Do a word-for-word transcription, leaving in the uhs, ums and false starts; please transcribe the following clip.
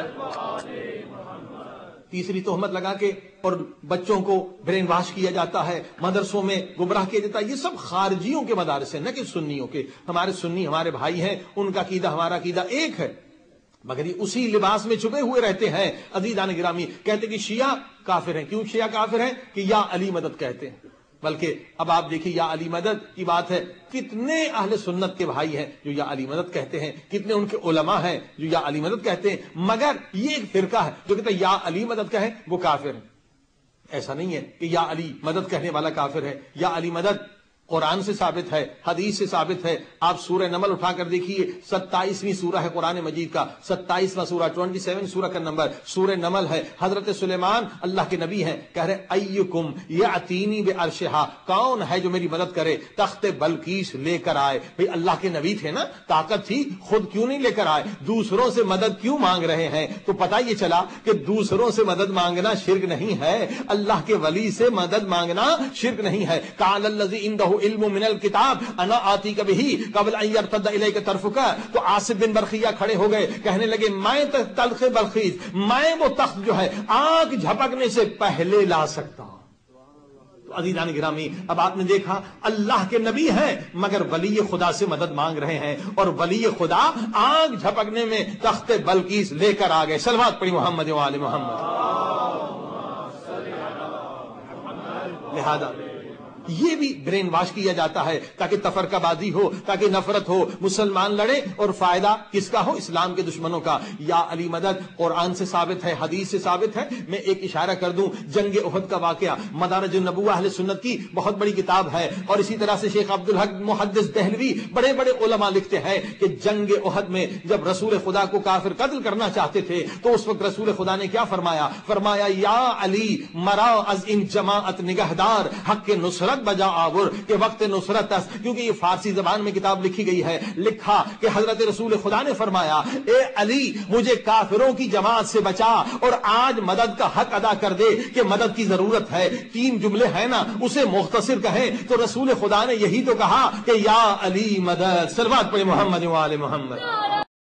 تیسری تہمت لگا کے اور بچوں کو برین واش کیا جاتا ہے، مدرسوں میں گمراہ کیا جاتا ہے. یہ سب خارجیوں کے مدارس ہیں، نہ کہ سنیوں کے. ہمارے سنی ہمارے بھائی ہیں، ان کا عقیدہ ہمارا عقیدہ ایک ہے، مگر یہ اسی لباس میں چھپے ہوئے رہتے ہیں. عزیزان گرامی، کہتے کہ شیعہ کافر ہیں. کیوں شیعہ کافر ہیں؟ کہ یا علی مدد کہتے ہیں. بلکہ اب آپ دیکھیے یا علی مدد کی بات ہے، کتنے اہل سنت کے بھائی ہیں جو یا علی مدد کہتے ہیں، کتنے ان کے علماء ہیں جو یا علی مدد کہتے ہیں. مگر یہ ایک فرقہ ہے جو کہتا ہے یا علی مدد کہے وہ کافر ہے. ایسا نہیں ہے کہ یا علی مدد کہنے والا کافر ہے. یا علی مدد قرآن سے ثابت ہے، حدیث سے ثابت ہے. آپ سورہ نمل اٹھا کر دیکھیے، ستائیسویں سورہ ہے قرآن مجید کا، ستائیسواں سورہ، چونٹی سیون سورہ کا نمبر، سورہ نمل ہے. حضرت سلیمان اللہ کے نبی ہیں، کہہ رہے ایکم یاتینی بعرشہا، کون ہے جو میری مدد کرے تخت بلقیس لے کر آئے. بھئی اللہ کے نبی تھے نا، طاقت تھی، خود کیوں نہیں لے کر آئے؟ دوسروں سے مدد کیوں مانگ رہے ہیں؟ تو پتہ یہ چلا کہ دوسروں سے مدد مانگنا شرک نہیں ہے، اللہ کے ولی سے مدد مانگنا شرک نہیں ہے. قال الذی عنده علم من الکتاب انا آتی کبھی قبل ان یرتد الیک طرفک. تو عاصف بن برخیہ کھڑے ہو گئے، کہنے لگے میں تلخ بلخیز، میں وہ تخت جو ہے آگ جھپکنے سے پہلے لا سکتا ہوں. تو عزیزان گرامی، اب آپ نے دیکھا اللہ کے نبی ہیں مگر ولی خدا سے مدد مانگ رہے ہیں، اور ولی خدا آگ جھپکنے میں تخت بلقیس لے کر آ گئے. صلوات پڑھی محمد و آل محمد. لہذا یہ بھی برین واش کیا جاتا ہے تاکہ تفرقہ بازی ہو، تاکہ نفرت ہو، مسلمان لڑے، اور فائدہ کس کا ہو؟ اسلام کے دشمنوں کا. یا علی مدد قرآن سے ثابت ہے، حدیث سے ثابت ہے. میں ایک اشارہ کر دوں، جنگ احد کا واقعہ مدارج النبوہ اہل سنت کی بہت بڑی کتاب ہے، اور اسی طرح سے شیخ عبدالحق محدث دہلوی بڑے بڑے علماء لکھتے ہیں کہ جنگ احد میں جب رسول خدا کو کافر قتل کرنا چاہتے تھے تو اس وقت رسول خدا نے کیا فرمایا؟ فرمایا یا علی مرا از ان جماعت نگہدار حق نصرت بجا آور، کہ وقت نصرت است. کیونکہ یہ فارسی زبان میں کتاب لکھی گئی ہے، لکھا کہ حضرت رسول خدا نے فرمایا اے علی مجھے کافروں کی جماعت سے بچا اور آج مدد کا حق ادا کر دے کہ مدد کی ضرورت ہے. تین جملے ہیں نا، اسے مختصر کہیں تو رسول خدا نے یہی تو کہا کہ یا علی مدد. صلوات پڑھیں محمد و آل محمد.